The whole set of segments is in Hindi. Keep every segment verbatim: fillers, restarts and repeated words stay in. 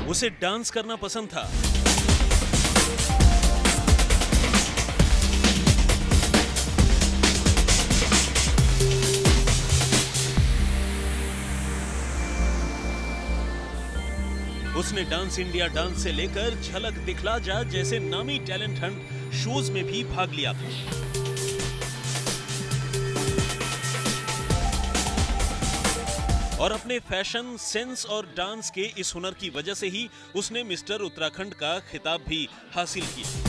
उसे डांस करना पसंद था। उसने डांस इंडिया डांस से लेकर झलक दिखला जा जैसे नामी टैलेंट हंट शोज में भी भाग लिया था। और अपने फैशन सेंस और डांस के इस हुनर की वजह से ही उसने मिस्टर उत्तराखंड का खिताब भी हासिल किया।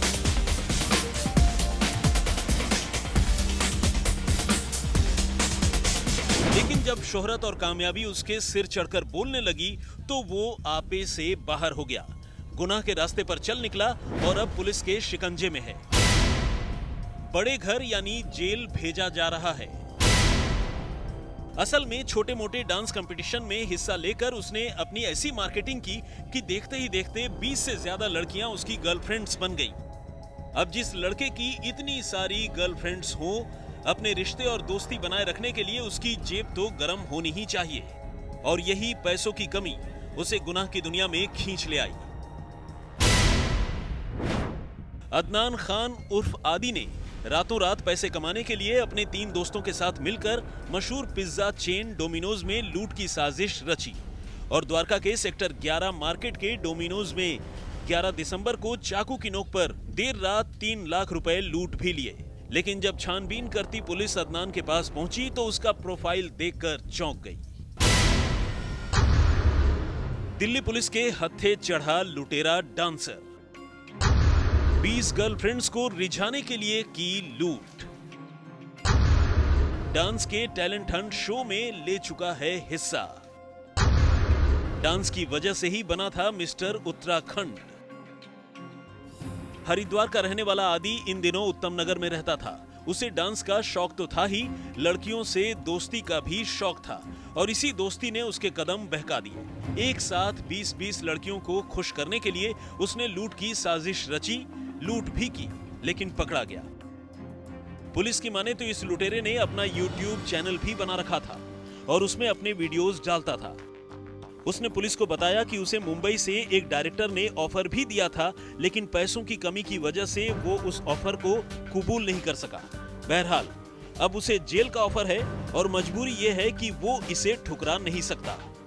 लेकिन जब शोहरत और कामयाबी उसके सिर चढ़कर बोलने लगी तो वो आपे से बाहर हो गया, गुनाह के रास्ते पर चल निकला और अब पुलिस के शिकंजे में है। बड़े घर यानी जेल भेजा जा रहा है। असल में छोटे मोटे डांस कंपटीशन में हिस्सा लेकर उसने अपनी ऐसी मार्केटिंग की कि देखते ही देखते बीस से ज्यादा लड़कियां उसकी गर्लफ्रेंड्स बन गईं। अब जिस लड़के की इतनी सारी गर्लफ्रेंड्स हो, अपने रिश्ते और दोस्ती बनाए रखने के लिए उसकी जेब तो गर्म होनी ही चाहिए, और यही पैसों की कमी उसे गुनाह की दुनिया में खींच ले आई। अदनान खान उर्फ आदि ने रातों रात पैसे कमाने के लिए अपने तीन दोस्तों के साथ मिलकर मशहूर पिज्जा चेन डोमिनोज में लूट की साजिश रची और द्वारका के सेक्टर ग्यारह मार्केट के डोमिनोज में ग्यारह दिसंबर को चाकू की नोक पर देर रात तीन लाख रुपए लूट भी लिए। लेकिन जब छानबीन करती पुलिस अदनान के पास पहुंची तो उसका प्रोफाइल देखकर चौंक गई। दिल्ली पुलिस के हत्थे चढ़ा लुटेरा डांसर, बीस गर्लफ्रेंड्स को रिझाने के लिए की लूट, डांस के टैलेंट हंट शो में ले चुका है हिस्सा। डांस की वजह से ही बना था मिस्टर उत्तराखंड। हरिद्वार का रहने वाला आदि इन दिनों उत्तम नगर में रहता था। उसे डांस का शौक तो था ही, लड़कियों से दोस्ती का भी शौक था और इसी दोस्ती ने उसके कदम बहका दिए। एक साथ बीस बीस लड़कियों को खुश करने के लिए उसने लूट की साजिश रची, लूट भी की, लेकिन पकड़ा गया। पुलिस की माने तो इस लुटेरे ने अपना यूट्यूब चैनल भी बना रखा था और उसमें अपने वीडियोस डालता था। उसने पुलिस को बताया कि उसे मुंबई से एक डायरेक्टर ने ऑफर भी दिया था, लेकिन पैसों की कमी की वजह से वो उस ऑफर को कबूल नहीं कर सका। बहरहाल अब उसे जेल का ऑफर है और मजबूरी ये है कि वो इसे ठुकरा नहीं सकता।